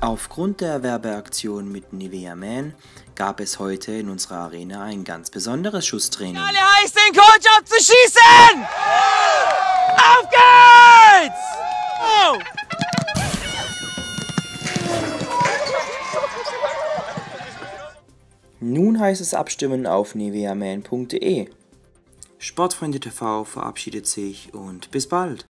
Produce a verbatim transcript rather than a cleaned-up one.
Aufgrund der Werbeaktion mit Nivea Man gab es heute in unserer Arena ein ganz besonderes Schusstraining. Alle heiß, den Coach abzuschießen! Auf geht's! Oh. Nun heißt es abstimmen auf niveaman punkt de. Sportfreunde T V verabschiedet sich und bis bald!